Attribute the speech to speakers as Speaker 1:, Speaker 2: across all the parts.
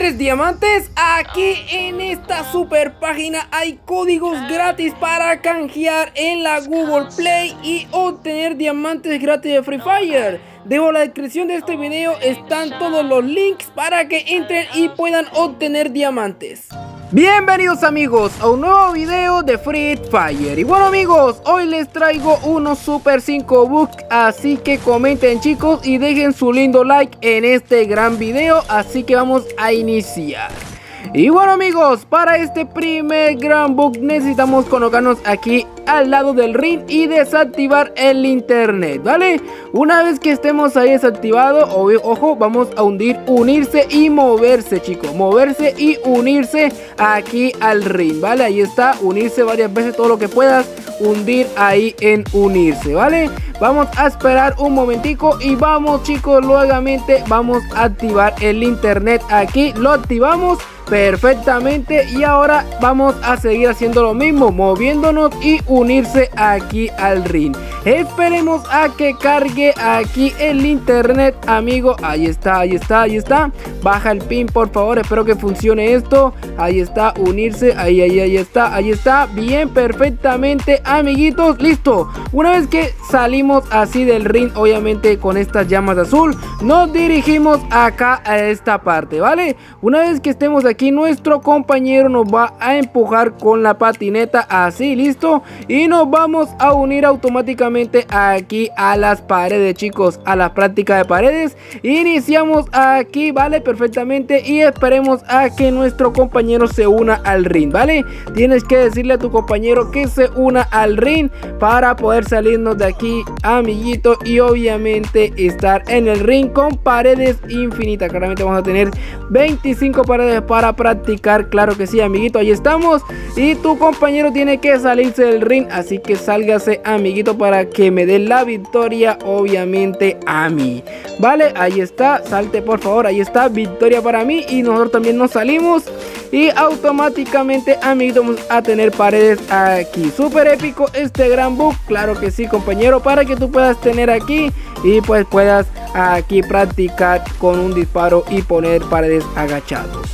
Speaker 1: ¿Quieres diamantes? Aquí en esta super página hay códigos gratis para canjear en la Google Play y obtener diamantes gratis de Free Fire. Debajo en la descripción de este video están todos los links para que entren y puedan obtener diamantes. Bienvenidos amigos a un nuevo video de Free Fire. Y bueno amigos, hoy les traigo unos Super 5 bugs, así que comenten chicos y dejen su lindo like en este gran video. Así que vamos a iniciar. Y bueno amigos, para este primer gran bug necesitamos colocarnos aquí al lado del ring y desactivar el internet, ¿vale? Una vez que estemos ahí desactivado, ojo, vamos a unirse y moverse chicos, moverse y unirse aquí al ring, ¿vale? Ahí está, unirse varias veces, todo lo que puedas, hundir ahí en unirse, ¿vale? Vamos a esperar un momentico y vamos chicos, nuevamente vamos a activar el internet aquí, lo activamos perfectamente y ahora vamos a seguir haciendo lo mismo, moviéndonos y unirse aquí al ring. Esperemos a que cargue aquí el internet, amigo. Ahí está, ahí está, ahí está. Baja el pin por favor, espero que funcione esto. Ahí está, unirse, ahí está, ahí está. Bien, perfectamente amiguitos, listo. Una vez que salimos así del ring, obviamente con estas llamas azul, nos dirigimos acá a esta parte, ¿vale? Una vez que estemos aquí, nuestro compañero nos va a empujar con la patineta así, listo, y nos vamos a unir automáticamente aquí a las paredes chicos, a la práctica de paredes. Iniciamos aquí, vale, perfectamente, y esperemos a que nuestro compañero se una al ring, vale. Tienes que decirle a tu compañero que se una al ring para poder salirnos de aquí, amiguito, y obviamente estar en el ring con paredes infinitas. Claramente vamos a tener 25 paredes para practicar, claro que sí amiguito, ahí estamos. Y tu compañero tiene que salirse del ring, así que sálgase amiguito para que me dé la victoria obviamente a mí, vale, ahí está, salte por favor, ahí está, victoria para mí y nosotros también nos salimos y automáticamente amiguito vamos a tener paredes aquí. Súper épico este gran bug, claro que sí compañero, para que tú puedas tener aquí y pues puedas aquí practicar con un disparo y poner paredes agachados.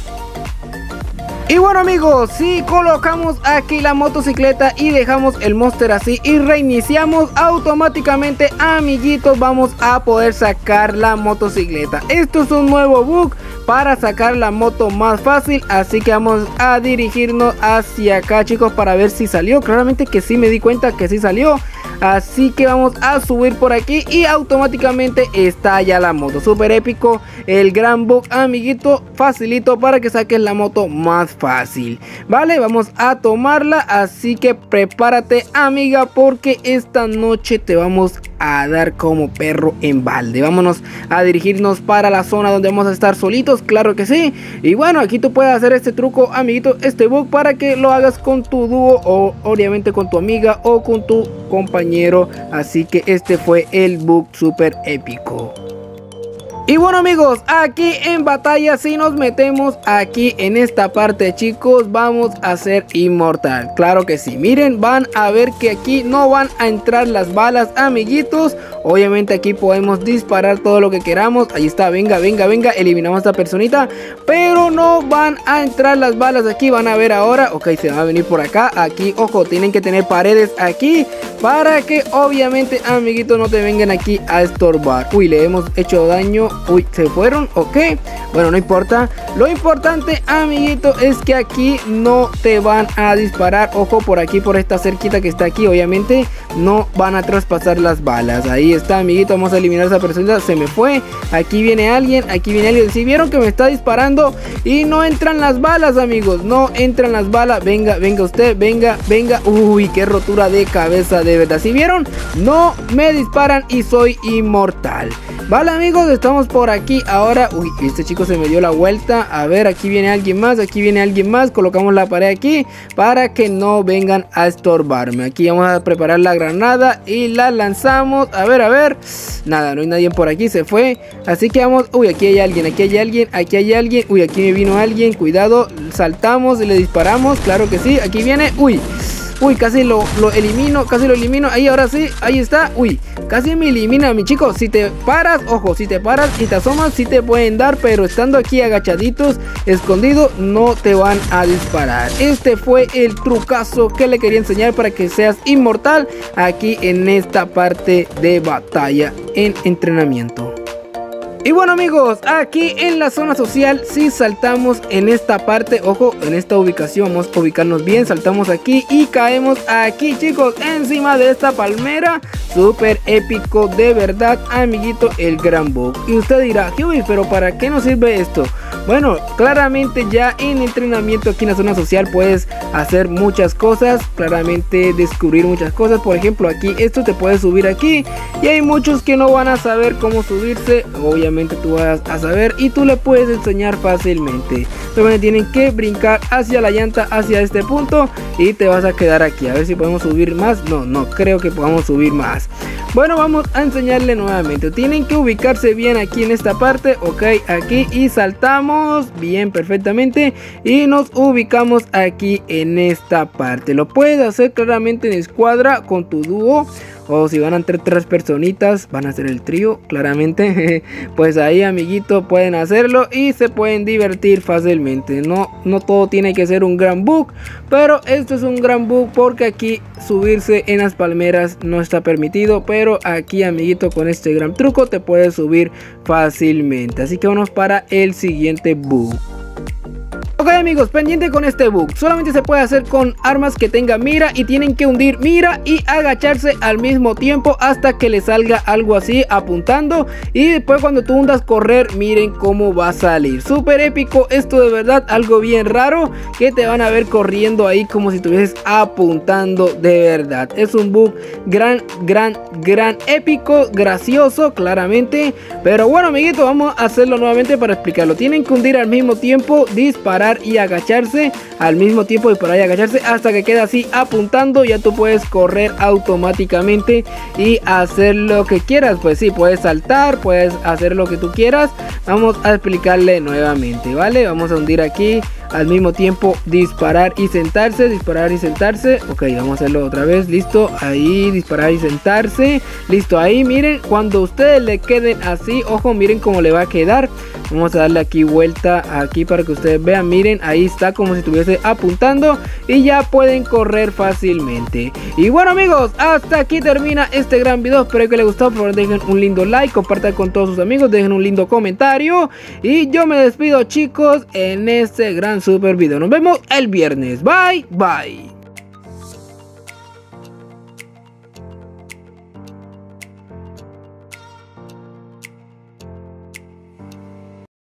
Speaker 1: Y bueno amigos, si colocamos aquí la motocicleta y dejamos el monster así y reiniciamos, automáticamente amiguitos vamos a poder sacar la motocicleta. Esto es un nuevo bug para sacar la moto más fácil, así que vamos a dirigirnos hacia acá chicos para ver si salió. Claramente que sí, me di cuenta que sí salió. Así que vamos a subir por aquí y automáticamente está ya la moto. Súper épico el gran bug amiguito, facilito para que saques la moto más fácil, vale, vamos a tomarla, así que prepárate amiga porque esta noche te vamos a dar como perro en balde. Vámonos a dirigirnos para la zona donde vamos a estar solitos, claro que sí. Y bueno, aquí tú puedes hacer este truco amiguito, este bug, para que lo hagas con tu dúo o obviamente con tu amiga o con tu compañero. Así que este fue el bug súper épico. Y bueno amigos, aquí en batalla si nos metemos aquí en esta parte chicos, vamos a ser inmortal, claro que sí. Miren, van a ver que aquí no van a entrar las balas amiguitos. Obviamente aquí podemos disparar todo lo que queramos. Ahí está, venga, venga, venga, eliminamos a esta personita, pero no van a entrar las balas aquí. Van a ver ahora, ok, se va a venir por acá. Aquí, ojo, tienen que tener paredes aquí para que obviamente amiguitos no te vengan aquí a estorbar. Uy, le hemos hecho daño. Uy, se fueron, ok, bueno, no importa. Lo importante amiguito es que aquí no te van a disparar. Ojo, por aquí, por esta cerquita que está aquí, obviamente no van a traspasar las balas. Ahí está amiguito, vamos a eliminar a esa persona. Se me fue, aquí viene alguien, aquí viene alguien. Si vieron que me está disparando y no entran las balas amigos, no entran las balas. Venga, venga usted, venga, venga. Uy, qué rotura de cabeza, de verdad. Si vieron, no me disparan y soy inmortal. Vale amigos, estamos por aquí ahora. Uy, este chico se me dio la vuelta. A ver, aquí viene alguien más, aquí viene alguien más. Colocamos la pared aquí para que no vengan a estorbarme. Aquí vamos a preparar la granada y la lanzamos. A ver, nada, no hay nadie por aquí, se fue. Así que vamos, uy, aquí hay alguien, aquí hay alguien, aquí hay alguien. Uy, aquí me vino alguien, cuidado, saltamos y le disparamos, claro que sí, aquí viene, uy. Uy, casi lo elimino, casi lo elimino. Ahí, ahora sí, ahí está. Uy, casi me elimina, mi chico. Si te paras, ojo, si te paras y te asomas, sí te pueden dar, pero estando aquí agachaditos, escondidos, no te van a disparar. Este fue el trucazo que le quería enseñar para que seas inmortal aquí en esta parte de batalla en entrenamiento. Y bueno, amigos, aquí en la zona social, si saltamos en esta parte, ojo, en esta ubicación, vamos a ubicarnos bien, saltamos aquí y caemos aquí, chicos, encima de esta palmera. Súper épico, de verdad, amiguito, el gran bug. Y usted dirá, Huey, pero ¿para qué nos sirve esto? Bueno, claramente ya en entrenamiento aquí en la zona social puedes hacer muchas cosas, claramente descubrir muchas cosas. Por ejemplo, aquí esto te puedes subir aquí y hay muchos que no van a saber cómo subirse. Obviamente tú vas a saber y tú le puedes enseñar fácilmente. Solamente tienen que brincar hacia la llanta, hacia este punto, y te vas a quedar aquí. A ver si podemos subir más. No creo que podamos subir más. Bueno, vamos a enseñarle nuevamente. Tienen que ubicarse bien aquí en esta parte. Ok, aquí, y saltamos bien, perfectamente, y nos ubicamos aquí en esta parte. Lo puedes hacer claramente en escuadra con tu dúo, o si van a entrar 3 personitas, van a hacer el trío, claramente. Pues ahí, amiguito, pueden hacerlo y se pueden divertir fácilmente. No todo tiene que ser un gran bug, pero esto es un gran bug porque aquí subirse en las palmeras no está permitido, pero aquí, amiguito, con este gran truco te puedes subir fácilmente. Así que vamos para el siguiente bug. Ok, amigos, pendiente con este bug. Solamente se puede hacer con armas que tengan mira y tienen que hundir mira y agacharse al mismo tiempo hasta que le salga algo así apuntando, y después cuando tú hundas correr, miren cómo va a salir. Súper épico esto, de verdad, algo bien raro que te van a ver corriendo ahí como si estuvieses apuntando de verdad. Es un bug gran épico, gracioso claramente, pero bueno, amiguito, vamos a hacerlo nuevamente para explicarlo. Tienen que hundir al mismo tiempo, disparar y agacharse al mismo tiempo, disparar y agacharse hasta que queda así apuntando. Ya tú puedes correr automáticamente y hacer lo que quieras. Pues sí, puedes saltar, puedes hacer lo que tú quieras. Vamos a explicarle nuevamente, ¿vale? Vamos a hundir aquí, al mismo tiempo disparar y sentarse, disparar y sentarse. Ok, vamos a hacerlo otra vez. Listo, ahí, disparar y sentarse. Listo, ahí, miren, cuando ustedes le queden así, ojo, miren cómo le va a quedar. Vamos a darle aquí vuelta aquí para que ustedes vean. Miren, ahí está como si estuviese apuntando y ya pueden correr fácilmente. Y bueno, amigos, hasta aquí termina este gran video. Espero que les gustó. Por favor, dejen un lindo like, compartan con todos sus amigos, dejen un lindo comentario. Y yo me despido, chicos, en este gran super video. Nos vemos el viernes. Bye, bye.